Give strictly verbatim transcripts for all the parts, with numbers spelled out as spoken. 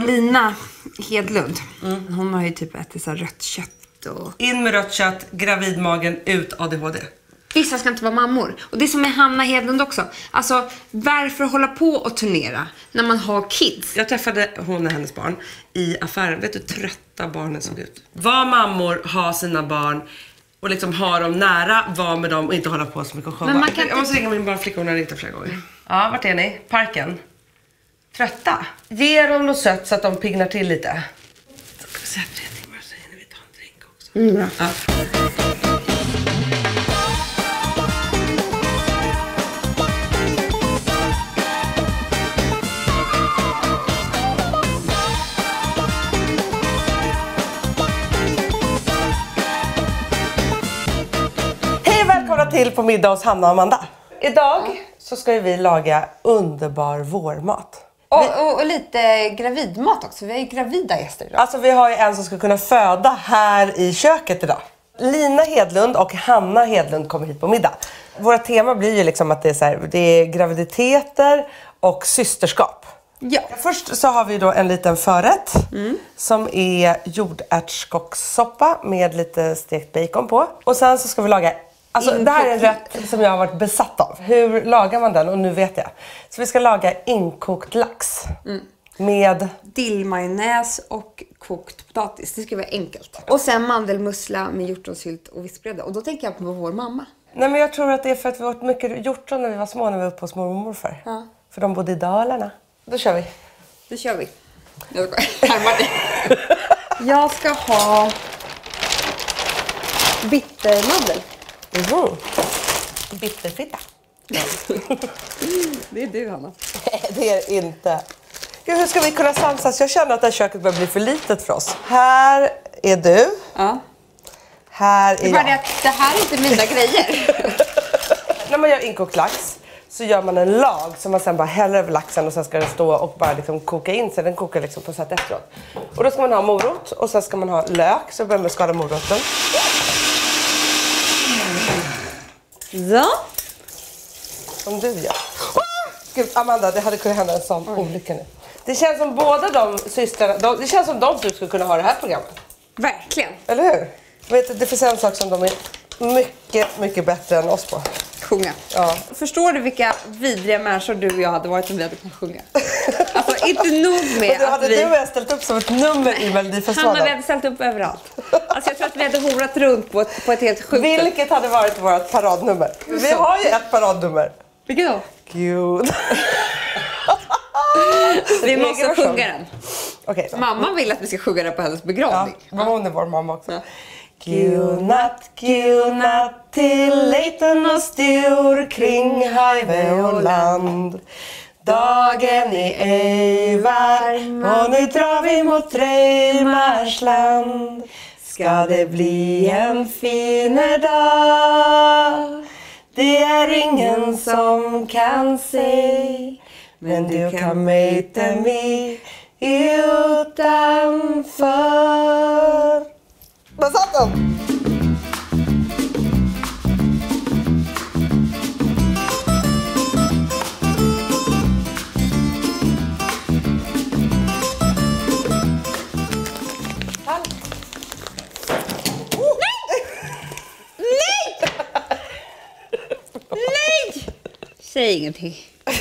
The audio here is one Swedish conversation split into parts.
Lina Hedlund, mm. hon har ju typ ätit så här rött kött. Och... In med rött kött, gravidmagen, ut A D H D. Vissa ska inte vara mammor. Och det är som med Hanna Hedlund också. Alltså, varför hålla på och turnera när man har kids? Jag träffade hon och hennes barn i affären. Vet du hur trötta barnen såg ut? Var mammor, ha sina barn och liksom ha dem nära, vara med dem och inte hålla på så mycket och showa. Men man kan Jag inte... måste ringa min barnflicka, hon har ringt flera gånger. Ja, vart är ni? Parken? Trötta? Ge dem något sött så att de pignar till lite. Så ska vi säga tre timmar så hinner vi ta en drink också. Mm, bra. Ja. Välkomna till på middag hos Hanna och Amanda. Idag så ska vi laga underbar vårmat. Och, och, och lite gravidmat också. Vi är ju gravida gäster idag. Alltså vi har ju en som ska kunna föda här i köket idag. Lina Hedlund och Hanna Hedlund kommer hit på middag. Våra tema blir ju liksom att det är, så här, det är graviditeter och systerskap. Ja. Först så har vi då en liten förrätt mm. som är jordärtskockssoppa med lite stekt bacon på. Och sen så ska vi laga... Alltså det här är en rätt som jag har varit besatt av. Hur lagar man den? Och nu vet jag. Så vi ska laga inkokt lax. Mm. Med dillmajonnäs och kokt potatis. Det ska vara enkelt. Och sen mandelmussla med hjortronsylt och vispgrädde. Och då tänker jag på vår mamma. Nej, men jag tror att det är för att vi åt mycket hjortron när vi var små, när vi var uppe hos mormor och morfar. Ja. För de bodde i Dalarna. Då kör vi. Då kör vi. Jag ska, jag ska ha bittermandel. Mm. Bitterfitta. Det är du, Hanna. Det är inte. Gud, hur ska vi kunna samsas? Jag känner att det här köket börjar bli för litet för oss. Här är du. Ja. Här är det är bara jag. Det, att det här är inte mina grejer. När man gör inkokt lax så gör man en lag som man sen bara häller över laxen och sen ska den stå och bara liksom koka in sig. Den kokar liksom på sätt efteråt. Och då ska man ha morot och sen ska man ha lök. Så börjar man skala moroten. Ja. Som du gör. Oh! Gud, Amanda, det hade kunnat hända en sån Oj. olycka nu. Det känns som båda de systrarna, de, det känns som de du skulle kunna ha det här programmet. Verkligen. Eller hur? Vet du, det finns en sak som de är mycket, mycket bättre än oss på. Sjunga. Ja. Förstår du vilka vidriga människor du och jag hade varit om vi hade kunnat sjunga? Alltså inte nog med då att hade vi... du och jag ställt upp som ett nummer i Melodifestivalen. Hanna, vi hade ställt upp överallt. Alltså jag tror att vi hade horat runt på ett, på ett helt sjukt. Vilket hade varit vårt paradnummer? Vi har ju ett paradnummer. Vilket då? Gud. Vi måste sjunga den. Okay, mamma vill att vi ska sjunga den på hennes begravning. Ja, men hon är vår mamma också. Ja. Gudnatt, gudnatt till liten och stor kring highway och land. Dagen är ej varm och nu drar vi mot Reimars land. Ska det bli en finare dag? Det är ingen som kan se, men du kan möta mig utanför. Vad satt den? Säg ingenting.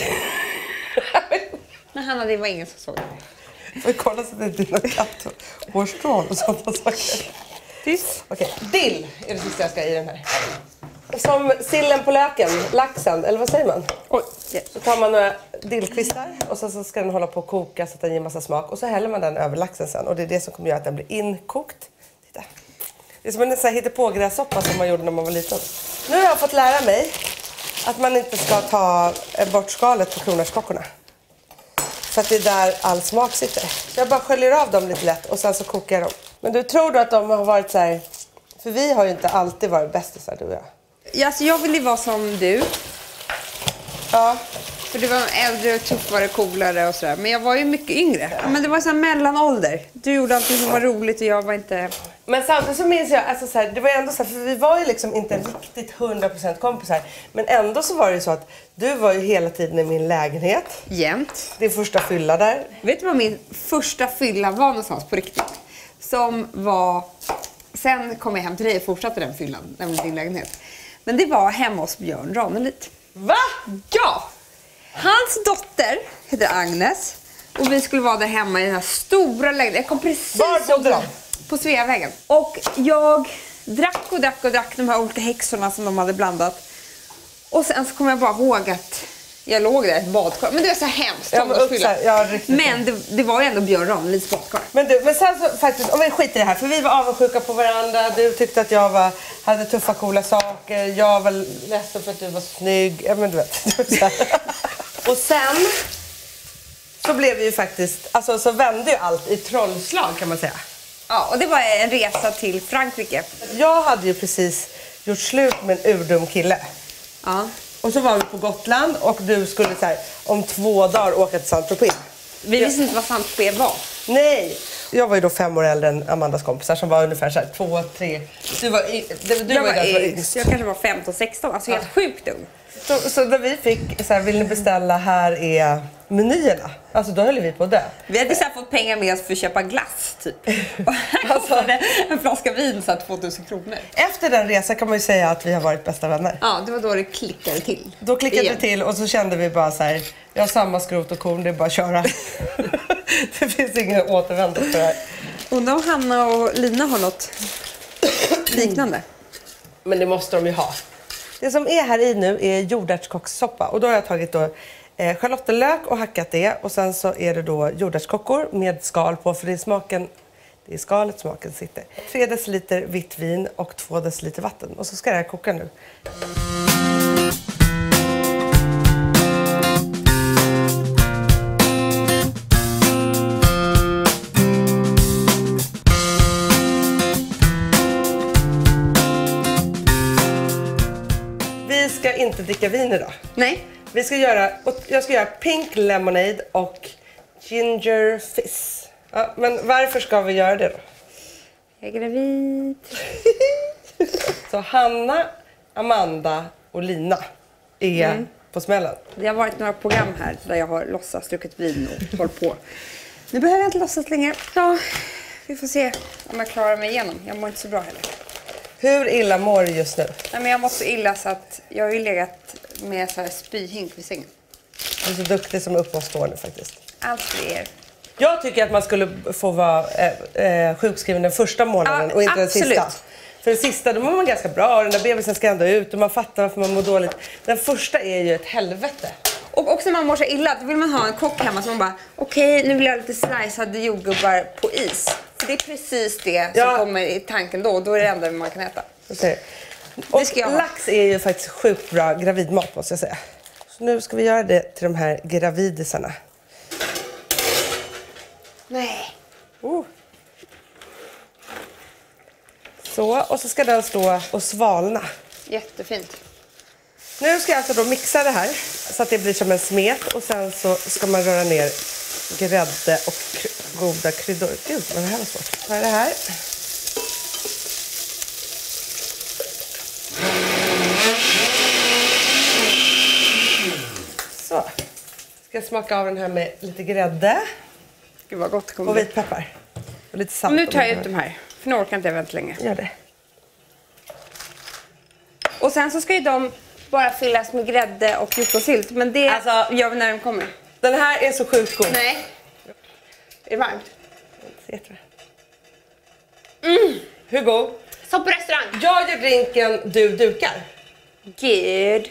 Men Hanna, det var ingen som såg det. Får vi kolla så det är dina katt och hårstrån och sådana saker. Tyst. Okej, dill är det sista jag ska ha i den här. Som sillen på löken, laxen, eller vad säger man? Oj. Så tar man några dillkvistar och sen så ska den hålla på att koka så att den ger massa smak. Och så häller man den över laxen sen. Och det är det som kommer göra att den blir inkokt. Titta. Det är som en sån här hittepågrässoppa som man gjorde när man var liten. Nu har jag fått lära mig att man inte ska ta bort skalet på kronärtskockorna. För att det är där all smak sitter. Så jag bara sköljer av dem lite lätt och sen så kokar jag dem. Men du tror du att de har varit så här... För vi har ju inte alltid varit bästisar, du och jag. Ja, alltså jag vill ju vara som du. Ja. För du var äldre, tuffare, coolare och sådär. Men jag var ju mycket yngre. Men det var så här mellanålder. Du gjorde allting som var roligt och jag var inte... Men samtidigt så minns jag, alltså så här, det var ändå så här, för vi var ju liksom inte riktigt hundra procent kompisar. Men ändå så var det ju så att du var ju hela tiden i min lägenhet. Jämt. Din första fylla där. Vet du vad min första fylla var någonstans på riktigt? Som var... Sen kom jag hem till dig och fortsatte den fyllan, nämligen din lägenhet. Men det var hemma hos Björn Ranelid. Va? Ja! Hans dotter heter Agnes. Och vi skulle vara där hemma i den här stora lägenheten. Jag kom precis... Var bodde de? På Sveavägen. Och jag drack och drack och drack de här olika häxorna som de hade blandat. Och sen så kom jag bara ihåg att jag låg där i ett badkar. Men det var så här hemskt. Ja, men, upp, så här, ja, men det, det var ju ändå Björn Ranelids badkar. Men du, men sen så faktiskt, om vi skiter i det här. För vi var avundsjuka på varandra. Du tyckte att jag var, hade tuffa, coola saker. Jag var ledsen för att du var snygg. Ja, men du vet. Och sen så blev vi ju faktiskt, alltså så vände ju allt i trollslag kan man säga. Ja, och det var en resa till Frankrike. Jag hade ju precis gjort slut med en urdum kille. Ja. Och så var vi på Gotland och du skulle så här, om två dagar åka till Saint-Tropez. Vi visste inte vad Saint-Tropez var. Nej! Jag var ju då fem år äldre än Amandas kompisar som var ungefär så här, två, tre... Du var, du, du Jag var, var var yngst. Jag kanske var femton, sexton. Alltså helt sjukt ung. Så, så när vi fick så här, vill ni beställa, här är menyerna. Alltså då höll vi på det. Vi hade så här fått pengar med oss för att köpa glass typ. Och här kostade en flaska vin så här tvåtusen kronor. Efter den resan kan man ju säga att vi har varit bästa vänner. Ja, det var då det klickade till. Då klickade Igen. det till och så kände vi bara så här, jag har samma skrot och korn, det är bara att köra. Det finns ingen återvändo för det här. Undrar om Hanna och Lina har något liknande. Men det måste de ju ha. Det som är här i nu är jordärtskockssoppa. Och då har jag tagit då eh, schalottenlök och hackat det. Och sen så är det då jordärtskockor med skal på. För det är smaken, det är skalet smaken sitter. Tre deciliter vitt vin och två deciliter vatten. Och så ska det här koka nu. Vi ska inte dricka vin idag. Nej. Vi ska göra, jag ska göra pink lemonade och ginger fizz. Ja, men varför ska vi göra det då? Jag är gravid. Så Hanna, Amanda och Lina är mm. på smällen. Det har varit några program här där jag har låtsas druckit vin och hållit på. Nu behöver jag inte låtsas längre. Ja, vi får se om jag klarar mig igenom. Jag mår inte så bra heller. Hur illa mår du just nu? Nej, men jag mår så illa så att jag har ju legat med så här spyhink vid sängen. Du är så duktig som uppmålstående faktiskt. Allt för er. Jag tycker att man skulle få vara eh, eh, sjukskriven den första månaden Ja, och inte absolut. den sista. För den sista, då mår man ganska bra. Den där bebisen ska ändå ut och man fattar varför man mår dåligt. Den första är ju ett helvete. Och också när man mår så illa, då vill man ha en kock hemma som man bara okej, okay, nu vill jag ha lite sliceade jordgubbar på is. För det är precis det som ja. kommer i tanken då. Då är det enda man kan äta. Okay. Och lax är ju faktiskt sjukt bra gravidmat måste jag säga. Så nu ska vi göra det till de här gravidisarna. Nej. Oh. Så, och så ska den stå och svalna. Jättefint. Nu ska jag alltså då mixa det här så att det blir som en smet. Och sen så ska man röra ner grädde och goda kryddor. Gud, vad det här var svårt. Vad är det här? Så. Ska jag smaka av den här med lite grädde. Gud vad gott det kommer och bli. vitpeppar. Och lite salt. Och nu tar jag ut de här. För nu orkar inte jag vänta länge. Gör det. Och sen så ska ju de bara fyllas med grädde och hjortonsylt. Men det alltså, gör vi när de kommer. Den här är så sjukt god. Nej. Är det varmt? Mm. Hur god? Som på restaurang. Jag gör drinken, du dukar. Gud.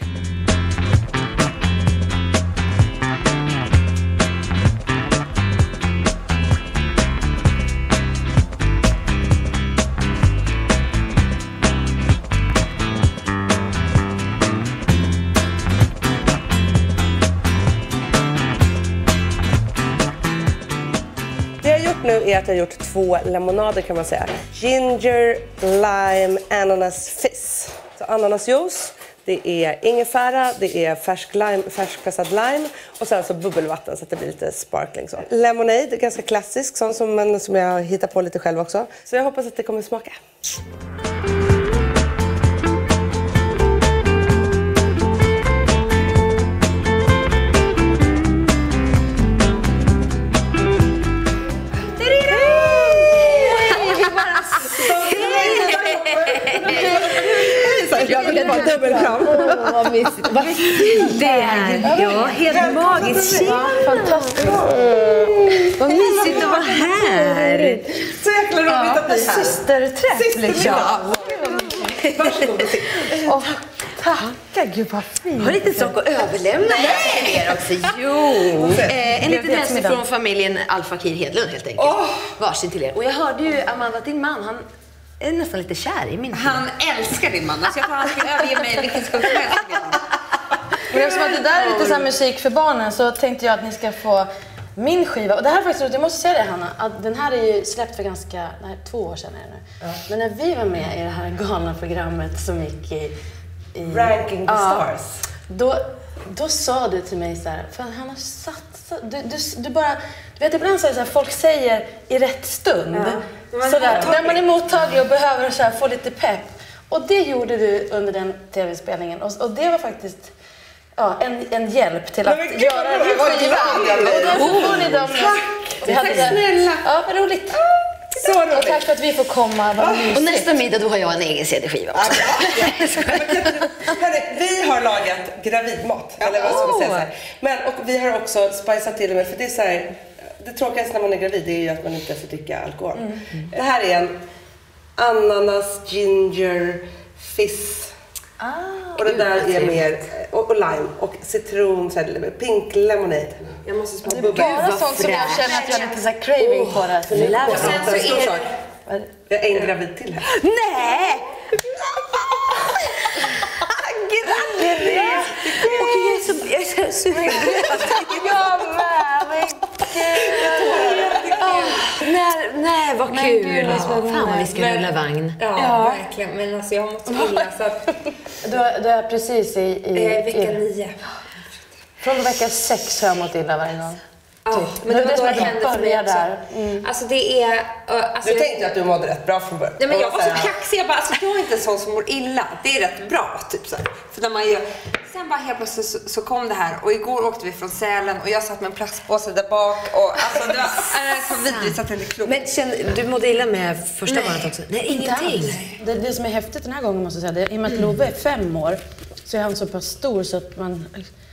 Nu är att jag har gjort två lemonader kan man säga. Ginger, lime, ananas fizz. Så ananasjuice, Det är ingefära, det är färsk lime, färskpressad lime och sen så bubbelvatten så att det blir lite sparkling så. Lemonade, ganska klassisk, sån som, men som jag hittar på lite själv också. Så jag hoppas att det kommer smaka. Jag vill bara dubbelkram. Åh, vad mysigt. Vad fint det är. Ja, helt magiskt. Fantastiskt. Vad mysigt att vara här. Så jäkla roligt att ni är här. Systerträff liksom. Varsågod och sitt. Åh, tackar, gud vad fint. Jag har lite sak att överlämna här till er också. Jo, eh, en liten hälsning från familjen Al-Fakir Hedlund helt enkelt. Oh. Varsin till er. Och jag hörde ju, Amanda, din man, han är nästan lite kär i min tid. Han älskar din man. Alltså jag tror han skulle överge mig vilken skuld som helst. Och eftersom att det där är lite så här musik för barnen så tänkte jag att ni ska få min skiva. Och det här är faktiskt roligt, jag måste säga det Hanna, att den här är ju släppt för ganska, nej, två år sedan är det nu. Ja. Men när vi var med i det här galna programmet som gick i... i Ranking the ja, stars. Då, då sa du till mig så här, för han har satsat, du, du, du bara, du vet ibland så är det så här, folk säger i rätt stund. Ja. Så där, när man är mottaglig och behöver så här, få lite pepp. Och det gjorde du under den tv-spelningen. Och, och det var faktiskt ja, en, en hjälp till att men, göra den här skivan. Och därför får ni dem. Tack, tack snälla. Ja, vad roligt. Så roligt. Och tack för att vi får komma. Vad och nästa middag då har jag en egen C D-skiva också. Hörrni, vi har lagat gravidmat. Eller vad ska man säga så här. Men och vi har också spicat till det med, för det är så här, det tråkigaste när man är gravid är ju att man inte får dricka alkohol. Mm. Mm. Det här är en ananas, ginger, fizz. Ah, och det där är mer, och, och lime och citron, så här, pink lemonade. Jag måste smaka bubbel. Det är bara sånt som jag känner att jag har lite så här craving på det. Och sen så är det... Jag är en gravid till här. Nej! Grattis! Och jag är så, jag är så sugen. Jag med, men Nej, nej, vad kul. Gud, fan vad vi ska rulla vagn. Ja, ja, verkligen. Men alltså jag måste illa så att... Du, du är precis i... i eh, vecka i, nio. Från vecka sex har jag mått illa varje gång. Ja, typ. men det var det då det det hände för mig också. Där. Mm. Alltså det är... Uh, alltså, du tänkte att du mådde rätt bra från början. Nej, men jag var så kaxig. Jag bara, alltså jag är inte en sån som mår illa. Det är rätt bra, typ så här. För när man gör... Sen bara helt plötsligt så, så kom det här. Och igår åkte vi från Sälen och jag satt med en plastpåse där bak. Och alltså det var äh, så vidrigt så att det inte klokt. Men kände, du mådde illa med första barnet också? Nej, ingenting. Det, det som är häftigt den här gången måste jag säga, det, i och med att Love är fem år så är han så pass stor så att man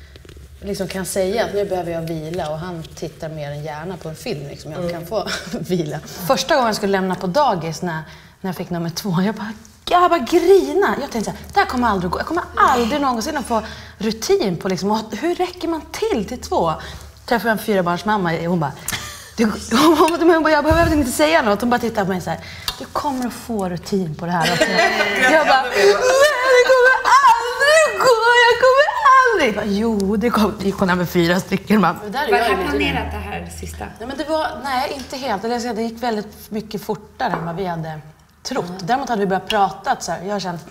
liksom kan säga att nu behöver jag vila och han tittar mer än gärna på en film liksom, jag mm. kan få vila. Första gången jag skulle lämna på dagis när, när jag fick nummer två, jag bara, jag bara grina. Jag tänkte så här, det här kommer aldrig gå. Jag kommer aldrig någonsin att få rutin på liksom, hur räcker man till till två? Träffade en fyrabarnsmamma och hon bara, du, hon bara, jag behöver inte säga något. Hon bara tittar på mig så här, du kommer att få rutin på det här. Jag bara, nej det kommer aldrig gå, jag kommer aldrig. Jag bara, jo, det kom, det kom med fyra stycken. Man. Var det här planerat det här det sista? Nej, men det var, nej, inte helt. Det gick väldigt mycket fortare än vad vi hade trott. Mm. Däremot hade vi börjat prata så här, jag har känt,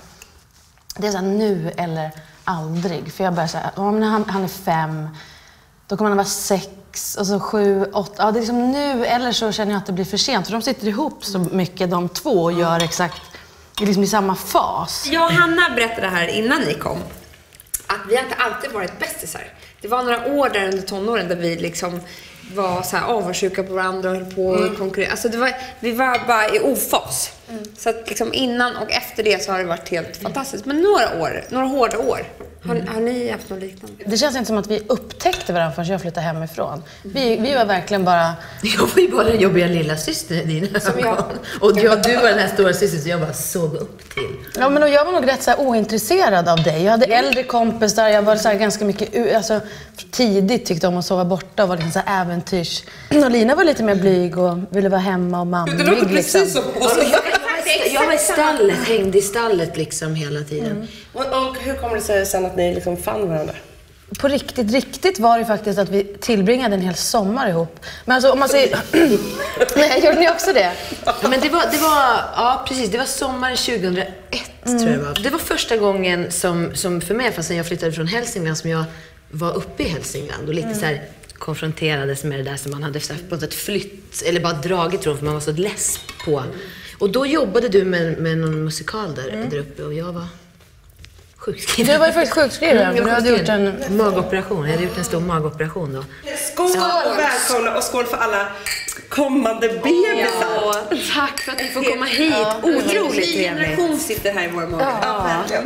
det är så här, nu eller aldrig. För jag började säga, om han, han är fem, då kommer han vara sex, och så sju, åtta. Ja, det är liksom nu eller så känner jag att det blir för sent. För de sitter ihop så mycket, de två, och gör exakt liksom i samma fas. Jag och Hanna berättade här innan ni kom att vi har inte alltid varit bästisar. Det var några år där under tonåren där vi liksom var så här avundsjuka på varandra och höll på och konkurrera. Alltså det var, vi var bara i ofas. Mm. Så att liksom innan och efter det så har det varit helt fantastiskt. Men några år, några hårda år. Har, mm. har ni haft något liknande? Det känns inte som att vi upptäckte varandra förrän jag flyttade hemifrån. Vi, vi var verkligen bara... Jag var ju bara den jobbiga lilla syster i dina ögon. Och jag, du var den här stora systern som jag bara såg upp till. Ja, men och jag var nog rätt så här ointresserad av dig. Jag hade äldre kompisar, jag var så här ganska mycket... Alltså, tidigt tyckte om att sova borta och var liksom så här äventyrs... Och Lina var lite mer blyg och ville vara hemma och mammig. Det låter precis liksom. Som jag var i stallet, hängde i stallet liksom hela tiden. Mm. Och, och hur kommer det sig sen att ni liksom fann varandra? på riktigt, riktigt var det faktiskt att vi tillbringade en hel sommar ihop. Men alltså om man säger... Nej, gjorde ni också det? Ja, men det var, det var, ja precis, det var sommaren tjugohundraett mm. tror jag det var. Det var första gången som, som för mig, fast jag flyttade från Hälsingland, som jag var uppe i Hälsingland och lite mm. så här konfronterades med det där som man hade så här, på något sätt flytt, eller bara dragit från för man var så less på. Mm. Och då jobbade du med, med någon musikal där, mm. där uppe och jag var... sjukskriven. Du var ju faktiskt sjukskriven. Mm, du hade gjort en magoperation. Jag hade gjort en stor magoperation då. Skål och välkomna och skål för alla kommande bebisar. Ja, tack för att ni får komma hit. Ja. Otroligt trevligt. En generation sitter här i vår mage. Ja. Ja.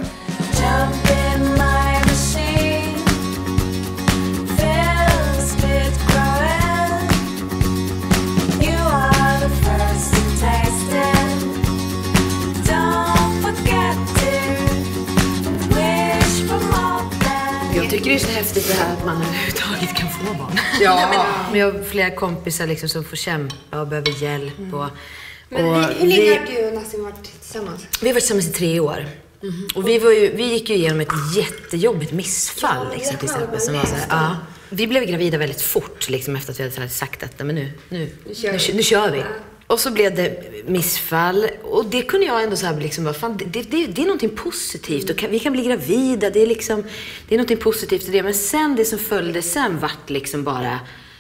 Jag tycker det är så häftigt det här att man överhuvudtaget kan få barn. Ja. Men jag har flera kompisar liksom som får kämpa och behöver hjälp. Mm. Och, men och hur länge har du och Nassim varit tillsammans? Vi har varit tillsammans i tre år. Mm. Och vi, var ju, vi gick ju igenom ett jättejobbigt missfall ja, liksom, till exempel. Som var så här, ja. Vi blev gravida väldigt fort liksom, efter att vi hade sagt detta. Men nu, nu, nu, kör, nu, vi. nu kör vi. Ja. Och så blev det missfall. Och det kunde jag ändå så här liksom, vad fan, det, det, det är någonting positivt. Och kan, vi kan bli gravida, det är liksom, det är någonting positivt i det. Men sen, det som följde sen vart liksom bara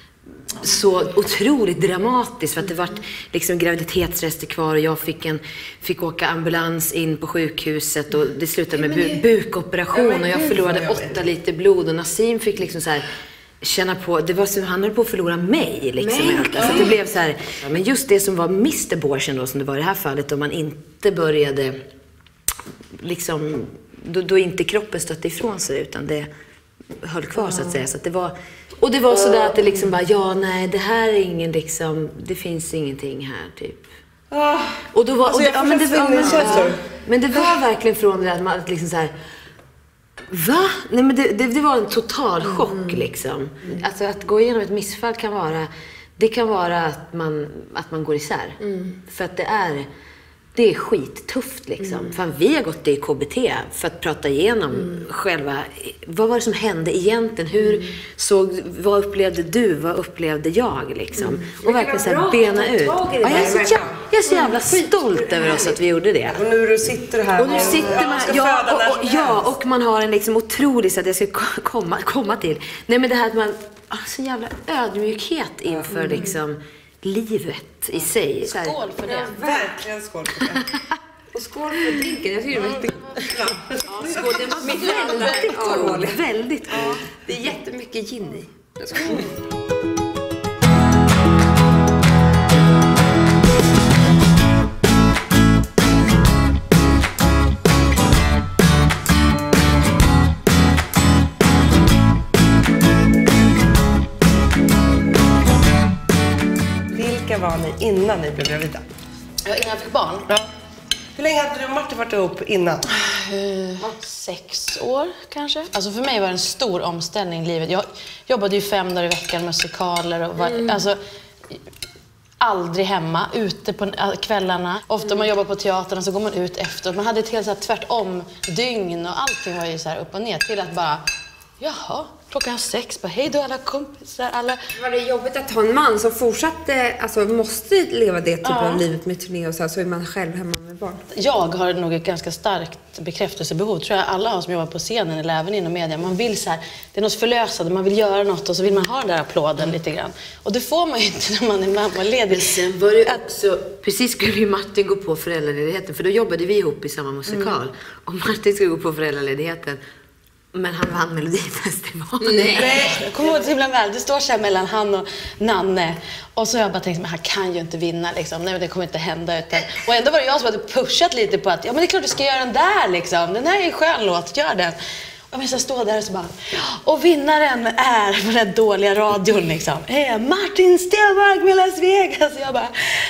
så otroligt dramatiskt. För att det vart liksom graviditetsrester kvar och jag fick, en, fick åka ambulans in på sjukhuset. Och det slutade med bu, bukoperation och jag förlorade åtta liter blod. Och Nassim fick liksom så här... känna på, det var så han höll på att förlora mig liksom. Men, så det blev så här, men just det som var missed abortion då, som det var i det här fallet, om man inte började liksom, då, då inte kroppen stötte ifrån sig utan det höll kvar så att säga. Så att det var, och det var så där att det liksom bara, ja nej det här är ingen liksom, det finns ingenting här typ. Och då var, och det, ja, men det var, men, men det var verkligen från det att man liksom så här, va? Nej men det, det, det var en total chock mm. liksom. Mm. Alltså att gå igenom ett missfall kan vara, det kan vara att man, att man går isär. Mm. För att det är, det är skittufft liksom. Mm. För vi har gått i K B T för att prata igenom mm. själva, vad var det som hände egentligen? Hur mm. såg, vad upplevde du? Vad upplevde jag liksom? Mm. Och verkligen så här bena ut. Ja, jag, är så, jag, jag är så jävla stolt över oss att vi gjorde det. Och nu sitter du här och nu sitter man, ja, och, och, ja, och man har en liksom otrolig, så att jag ska komma, komma till. Nej men det här att man, så jävla ödmjukhet inför mm. liksom livet i sig. Skål för det. Ja, verkligen skål för det. Och skål för drinken. Jag tycker det var jättegott. Ja, skål. Det var väldigt skål. Väldigt skål. Ja, det är jättemycket gin i. Skål. Var ni innan ni blev gravida? Ja, innan jag fick barn. Ja. Hur länge hade du och Martin varit ihop innan? Uh, sex år kanske. Alltså för mig var det en stor omställning i livet. Jag jobbade ju fem dagar i veckan, musikaler och var, mm. alltså aldrig hemma, ute på kvällarna. Ofta mm. man jobbar på teatern så går man ut efter. Man hade ett helt så här tvärtom dygn och allting var ju så här upp och ner till att bara, jaha, klockan sex, bara hej då alla kompisar, alla... Var det jobbigt att ha en man som fortsatte, alltså måste leva det typ ja. av livet med turné och så här, så är man själv hemma med barn? Jag har nog ett ganska starkt bekräftelsebehov, tror jag alla har som jobbar på scenen eller även inom media. Man vill så här, det är något förlösande, man vill göra något och så vill man ha den där applåden lite grann. Och det får man ju inte när man är mammaledig. Sen var det också, precis skulle ju Martin gå på föräldraledigheten, för då jobbade vi ihop i samma musikal. Mm. Och Martin skulle gå på föräldraledigheten. Men han vann Melodifestivalen. Nej, jag kommer ihåg det så himla väl. Det står så här mellan han och Nanne. Och så har jag bara tänkt, men han kan ju inte vinna liksom. Nej, men det kommer inte hända. Utan... Och ändå var det jag som hade pushat lite på att, ja men det är klart du ska göra den där liksom. Den här är en skön låt, gör den. Och jag stå där och så bara, och vinnaren är för den dåliga radion liksom. Är Martin Stenmark med Las Vegas. Och jag bara,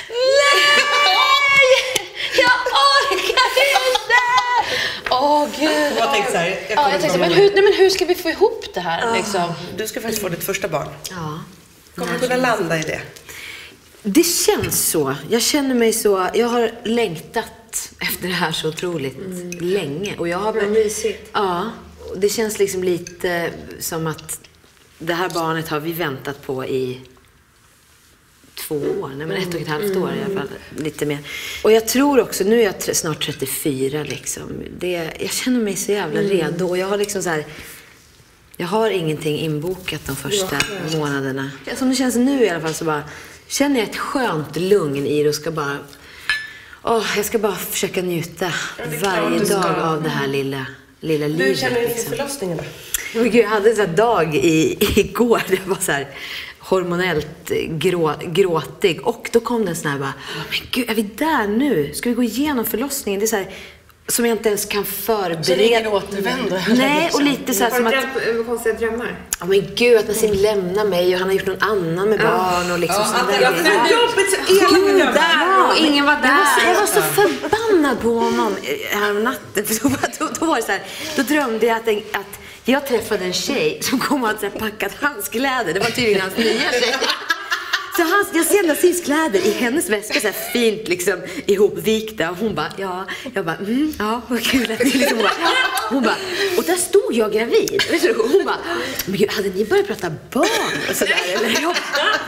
nej! Jag orkar inte! Åh oh, gud. Jag tänkte så här, jag ja, jag tänkte, men hur, nej, men hur ska vi få ihop det här? Oh, liksom? Du ska faktiskt få ditt första barn. Ja. Kommer du kunna landa i det? Det känns så. Jag känner mig så. Jag har längtat efter det här så otroligt mm. länge. Och jag har men mysigt. Ja. det känns liksom lite som att det här barnet har vi väntat på i två år, nej men ett och ett halvt år i alla fall, lite mer. Och jag tror också, nu är jag t- snart trettiofyra liksom, det, jag känner mig så jävla mm. redo och jag har liksom så här, jag har ingenting inbokat de första ja. månaderna. Som det känns nu i alla fall så bara, känner jag ett skönt lugn i det och ska bara, åh, jag ska bara försöka njuta varje dag av det här lilla, lilla livet. Hur känner du liksom. för förlossningen då? Men gud, jag hade en sån här dag i, igår, det var så här hormonellt grå, gråtig. Och då kom den sån här bara, men gud, är vi där nu? Ska vi gå igenom förlossningen? Det är så här, som jag inte ens kan förbereda. Så det är ingen återvändo? Nej, och lite så här har som du att... drömt konstiga drömmar? Ja, men gud, att Nassim lämnar mig och han har gjort någon annan med barn och liksom ja, sånt där. Jag var jobbigt så elaka där och ingen var där. Jag var, så, jag var så förbannad på honom här om natten. För då, då, då var det så här, då drömde jag att, en, att jag träffade en tjej som kom och hade packat hans kläder. Det var tydligen hans nya tjej. Så hans, jag ser Nassims kläder i hennes väska så här fint liksom ihopvikta. Och hon bara, ja, jag bara, mm, ja, vad kul att ni liksom, hon bara, hon bara, och där stod jag gravid. Och hon bara, men gud, hade ni börjat prata barn och sådär? Eller jag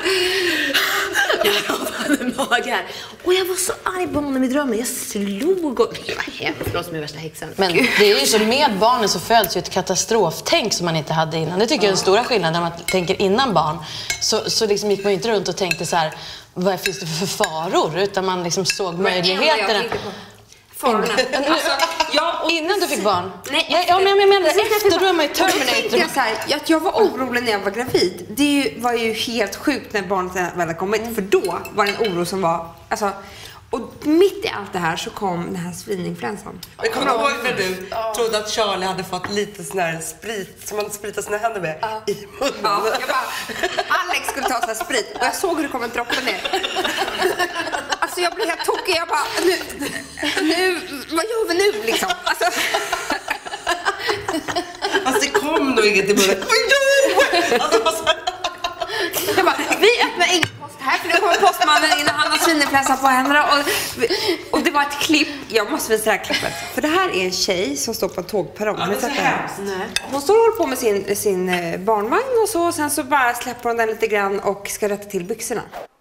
jag hade magar. Och jag var så arg på honom i drömmen. Jag slog och, det var hemskt, förlåt med värsta häxan. Men det är ju så, med barnen så föds ju ett katastroftänk som man inte hade innan. Det tycker jag är den stora skillnaden när man tänker innan barn. Så, så liksom gick man ju inte runt och tänkte så här, vad finns det för faror? Utan man liksom såg möjligheterna. Farorna. Alltså, ja, och innan du fick barn? Nej, nej ja, men jag menar efter, då är man ju Terminator. Jag, så här, att jag var orolig när jag var gravid. Det är ju, var ju helt sjukt när barnet väl kom in. För då var det en oro som var... Alltså, och mitt i allt det här så kom den här svininfluensan. Jag kommer ihåg när du ja. trodde att Charlie hade fått lite sån här sprit som man spritar sina händer med ja. i munnen. Ja, jag bara, Alex skulle ta sån här sprit och jag såg hur det kom en droppe ner. Alltså jag blev helt tokig. Jag bara, nu, nu vad gör vi nu liksom? Alltså, alltså det kom nog inget i munnen. Alltså, jag bara, vi öppnar ingen post här för nu kommer postmannen in och han har svininfluensa på händerna och, och det var ett klipp, jag måste visa det här klippet för det här är en tjej som står på en tågperrong. Ja, så hon står och håller på med sin, sin barnvagn och så och sen så bara släpper hon den lite grann och ska rätta till byxorna.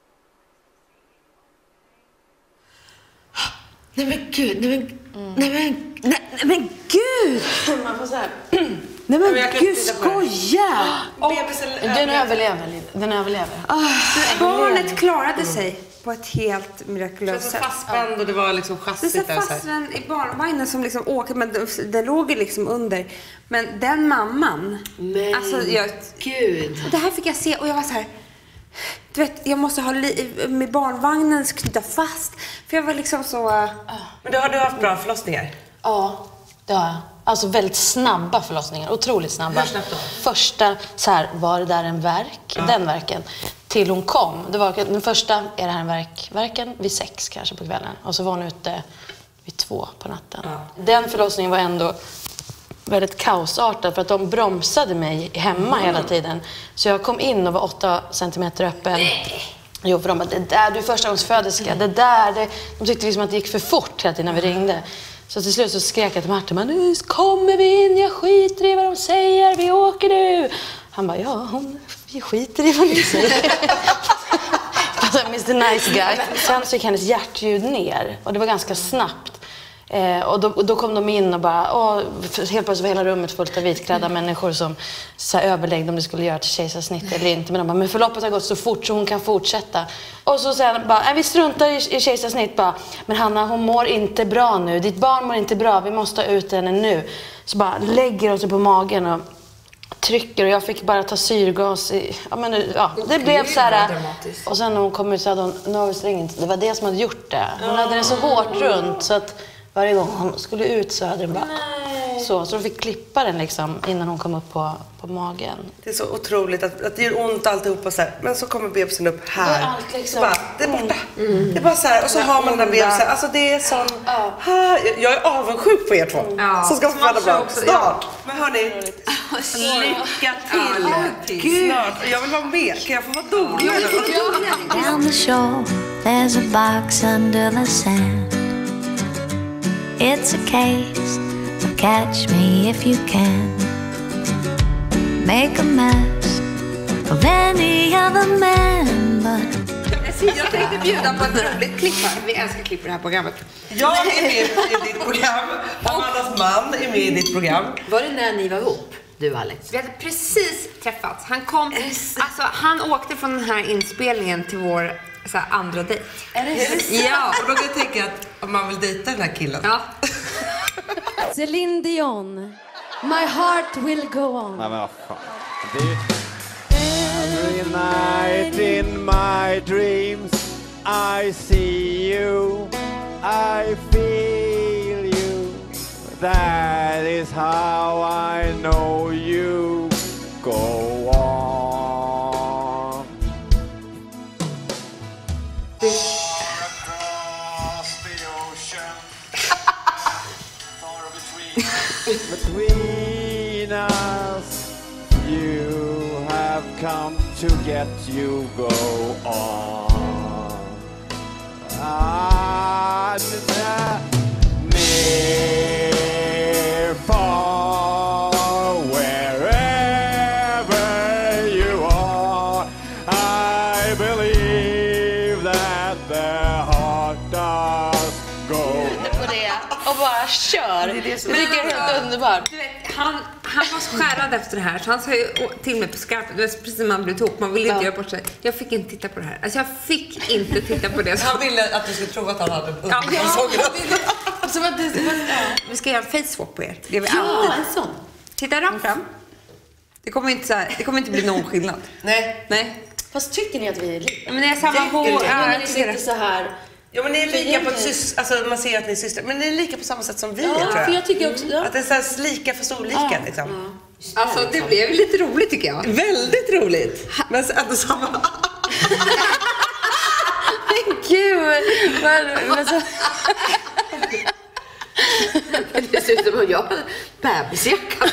Nej men gud, nej men, mm. nej men, nej, nej men gud! Man får så här. Nej men gud, skoja! Och den överlever, den överlever. Oh, barnet klarade sig på ett helt mirakulöst sätt. Det var fastspänd och det var liksom chassit där. Det är fastspänd i barnvagnen som liksom åker, men den låg liksom under. Men den mamman... Men alltså, jag, gud! Det här fick jag se och jag var så här... Du vet, jag måste ha li- med barnvagnen knyta fast. För jag var liksom så... Uh... Men då har du haft bra förlossningar? Ja, det har jag. Alltså väldigt snabba förlossningar, otroligt snabba. Hur snabbt då? Första, så här, var det där en verk? Ja. Den verken. Till hon kom. Det var, den första, är det här en verk? Verken vid sex kanske på kvällen. Och så var hon ute vid två på natten. Ja. Den förlossningen var ändå väldigt kaosartad för att de bromsade mig hemma mm. hela tiden. Så jag kom in och var åtta centimeter öppen. Nej. Jo, för de bara, det där, du är förstagångsföderska. Mm. Det där, det... De tyckte liksom att det gick för fort hela tiden när vi ringde. Så till slut så skrek jag till Martin, men nu kommer vi in, jag skiter i vad de säger, vi åker nu. Han bara, ja, hon, vi skiter i vad ni säger. mister Nice Guy. Sen så gick hennes hjärtljud ner och det var ganska snabbt. Eh, och, då, och då kom de in och bara, åh, helt plötsligt var hela rummet fullt av vitklädda människor som så här, överläggde om det skulle göra till kejsarsnitt eller inte. Men de bara, men förloppet har gått så fort så hon kan fortsätta. Och så säger han bara, nej, vi struntar i, i kejsarsnitt bara. Men Hanna, hon mår inte bra nu. Ditt barn mår inte bra, vi måste ha ut henne nu. Så bara lägger de sig på magen och trycker och jag fick bara ta syrgas i, ja men ja, det blev så här. Och sen när hon kom ut så hade hon nervsträngen, det var det som hade gjort det. Hon hade den så hårt runt så att varje gång hon skulle ut så hade den bara så, så de fick klippa den liksom innan hon kom upp på, på magen. Det är så otroligt att, att det gör ont alltihopa så här, men så kommer bebisen upp här. Det är allt liksom. Bara, det är borta. Mm. Det är bara så här, och så har man den där bebisen. Alltså det är sån, ja. här, jag är avundsjuk på er två. Mm. Som ska få föda barn snart. Ja. Men hörni, lycka till. Gud. Snart. Jag vill vara med. Kan jag få vara doula? Down the shore, there's a box under the sand. It's a case of catch me if you can. make a mess of any other man but Jag tänkte bjuda på ett roligt klipp här. Vi älskar klipp i det här programmet. Jag är med i ditt program. Amandas man är med i ditt program. Var det när ni var ihop, du och Alex? Vi hade precis träffats. Han kom, alltså han åkte från den här inspelningen till vår så här, andra dejt. Är det så? Ja. Och då kan jag tänka att om man vill dejta den här killen. Ja. Celine Dion, My heart will go on. Nej men vad fan. Det... Every night in my dreams I see you, I feel you. That is how I know you go on. Across the ocean, far between, between us, you have come to get you go on. Ah, near, far, wherever you are, I believe that the heart does go. På det och bara kör. Det, är det, som det är helt underbart. Du vet, han, han var så skärrad efter det här så han sa ju till mig på skarpen. Det var precis när man blev ihop. Man ville inte ja. göra bort sig. Jag fick inte titta på det här. Alltså jag fick inte titta på det. Så. Han ville att du skulle tro att han hade en ja, ja, så att det, ja. Vi ska göra en face swap på er. Det är vi ja, alltid. En sån. Titta rakt fram. Det kommer inte, så här, det kommer inte bli någon skillnad. Nej. Nej. Fast tycker ni att vi är lika? Men det är samma hår. Ja, ja, men ni sitter så här. Ja, men ni är lika på ett sys- alltså man ser att ni är systrar, men ni är lika på samma sätt som vi Ja, är, tror jag. för jag tycker också, ja. Att det är så här lika fast olika, Ja. liksom. Ja. Alltså det blev lite roligt tycker jag. Väldigt roligt. Men ändå samma... Men gud! Men, men så... Dessutom har jag bebisjacka.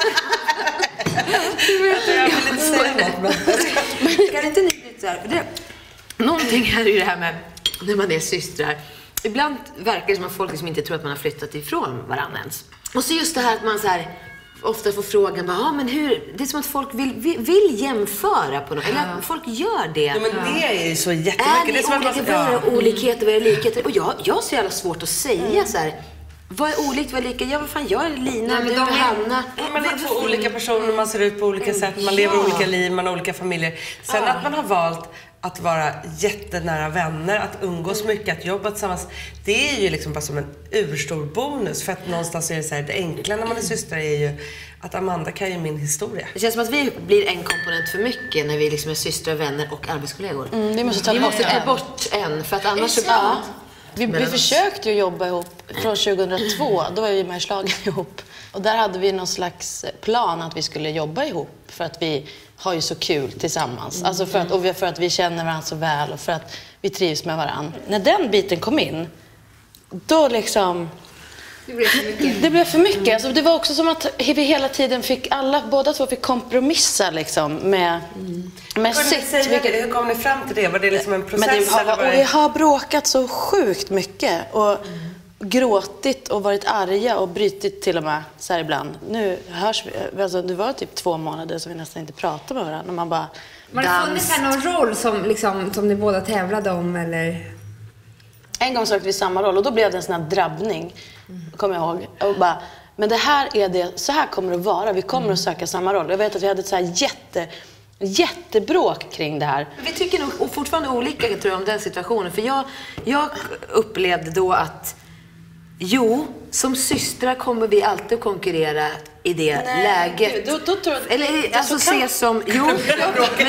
Jag vill inte säga något, men... Kan inte ni bli så här? För det, någonting här är ju det här med när man är systrar. Ibland verkar det som att folk liksom inte tror att man har flyttat ifrån varandra ens. Och så just det här att man så här ofta får frågan bara, ah, men hur, det är som att folk vill, vill, vill jämföra på något, eller att folk gör det. Ja, men det är ju så jättemycket. Är det, det är som olika, att man... vad är ja. olikheter, vad är likheter? Och jag, jag har så jävla svårt att säga mm. så här. Vad är olikt, vad är lika? Ja, vad fan, jag är Lina, Nej, du är Hanna. Ja, man är två olika personer, man ser ut på olika mm. sätt, man lever ja. olika liv, man har olika familjer. Sen ja. att man har valt att vara jättenära vänner, att umgås mm. mycket, att jobba tillsammans. Det är ju liksom bara som en urstor bonus. För att någonstans är det så här, det enkla när man är systrar är ju att Amanda kan ju min historia. Det känns som att vi blir en komponent för mycket när vi liksom är systrar, vänner och arbetskollegor. Mm, vi måste ta vi bort måste ta bort en, för att annars så... Ja. Vi, vi försökte ju jobba ihop från tjugohundratvå, då var vi med i Slagen ihop. Och där hade vi någon slags plan att vi skulle jobba ihop för att vi har ju så kul tillsammans. Mm. Alltså för att, och för att vi känner varandra så väl och för att vi trivs med varandra. När den biten kom in, då liksom... Det blev för mycket. Det blev för mycket. Alltså det var också som att vi hela tiden fick, alla, båda två fick kompromissa liksom med, mm. med sitt. Säga, vilket... Hur kom ni fram till det? Var det liksom en process? Men det, eller var och det... vi har bråkat så sjukt mycket och mm. gråtit och varit arga och brytit till och med så här ibland. Nu hörs vi, alltså det var typ två månader som vi nästan inte pratade med varandra. Och man bara Men det funnits här någon roll som, liksom, som ni båda tävlade om eller? En gång sökte vi samma roll och då blev det en sån här drabbning, mm. kommer jag ihåg. Och bara, men det här är det, så här kommer det att vara. Vi kommer mm. att söka samma roll. Jag vet att vi hade ett så här jätte, jättebråk kring det här. Vi tycker nog fortfarande olika, tror jag, om den situationen. För jag, jag upplevde då att jo, som systrar kommer vi alltid att konkurrera i det Nej, läget. Då, då tror jag, Eller alltså se kan... som... Jo, men det,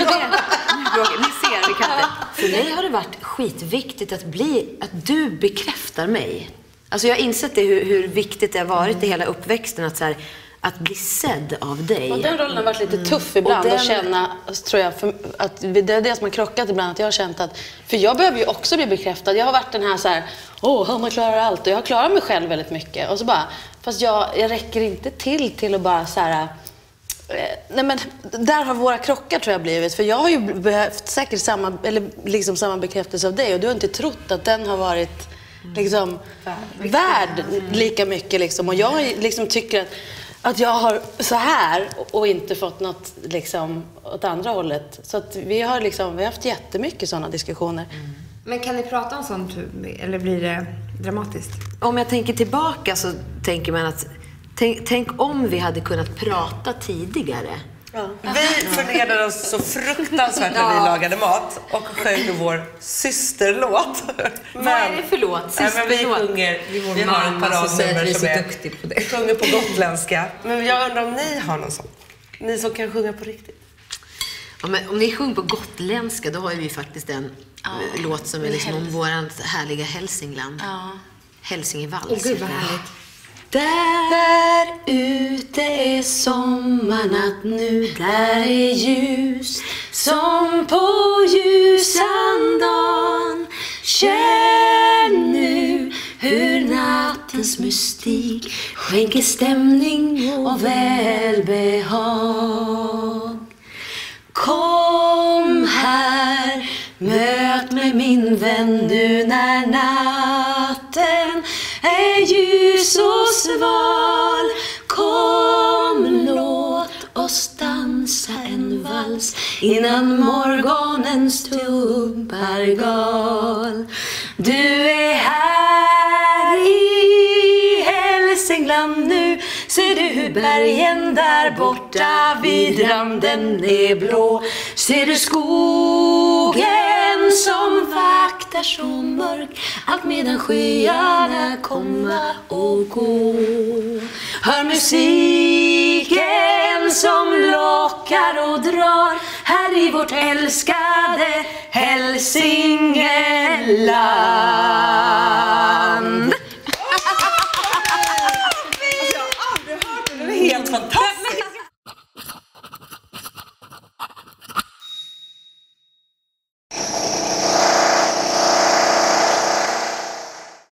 ni ser, vi kan inte. För mig har det varit skitviktigt att bli, att du bekräftar mig. Alltså jag har insett det, hur, hur viktigt det har varit i hela uppväxten att så här, att bli sedd av dig. Och den rollen har varit lite tuff ibland den... att känna, tror jag, för, att det är det som har krockat ibland, att jag har känt att, för jag behöver ju också bli bekräftad. Jag har varit den här så här, åh, Hanna klarar allt, och jag har klarat mig själv väldigt mycket. Och så bara, fast jag, jag räcker inte till till att bara så här, eh, nej men där har våra krockar tror jag blivit, för jag har ju behövt säkert samma, eller liksom samma bekräftelse av dig, och du har inte trott att den har varit liksom värd lika mycket liksom. Och jag liksom tycker att att jag har så här och inte fått något liksom åt andra hållet. Så att vi har liksom, vi har haft jättemycket sådana diskussioner. Mm. Men kan ni prata om sånt eller blir det dramatiskt? Om jag tänker tillbaka så tänker man att tänk, tänk om vi hade kunnat prata tidigare. Ja. Vi förnedrade oss så fruktansvärt när vi lagade mat och sjöng vår systerlåt. Men, vad är det för låt? Systerlåt? Vi sjunger, vi har ett paradnummer som är, duktig på det. Vi sjunger på gotländska. Men jag undrar om ni har någon sån. Ni som kan sjunga på riktigt. Ja, men om ni sjunger på gotländska, då har ju vi faktiskt en ja, låt som är liksom om vårt härliga Hälsingland. Ja. Hälsingevals. Åh gud vad härligt. Där ute är sommarnatt nu, där är ljus som på ljusan dagen. Känn nu hur nattens mystik skänker stämning och välbehag. Kom här, möt med min vän nu när natten är ljus och sval. Kom, låt oss dansa en vals innan morgonens tuppar gal. Du är här i Hälsingland nu, ser du hur bergen där borta vid randen är blå. Ser du skogen som vaktar så mörk, allt medan skyarna komma och gå. Hör musiken som lockar och drar här i vårt älskade Hälsingeland.